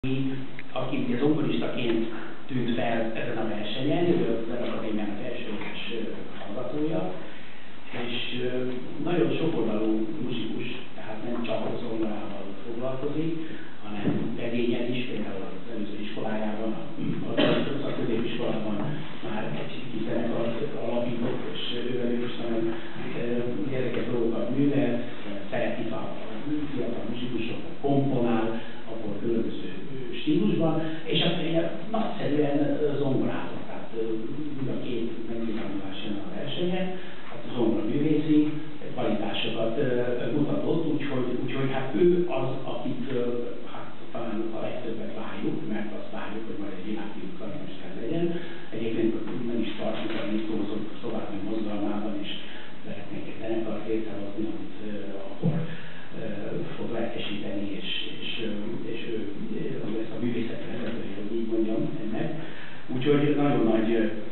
Aki ugye zongoristaként tűnt fel ezen a versenyen, ő az Zenekadémiának elsődleges hallgatója, és nagyon sokoldalú muzsikus, tehát nem csak a zongorával foglalkozik, hanem regényel is, például az előző iskolájában, a középiskolában már egy kis zenekart alapított, és ővel is nagyon érdekes dolgokat művel, szeretik a fiatal muzsikusok, komponál, akkor különböző stílusban, és azt nagyszerűen zongorázott, tehát mind a két megnyilvánulás jön a versenyen, hát a zongora művészi kvalitásokat mutatott, úgyhogy hát ő az, akit hát talán a legtöbbet várjuk, mert azt várjuk, hogy majd egy világfiú karmester legyen. Egyébként nem is tartunk a Nyitózók további mozgalmában, és szeretnénk egy zenekart létrehozni, amit akkor fog lelkesíteni, és ő ezt a művészet vezetője, hogy így mondjam ennek. Úgyhogy nagyon nagy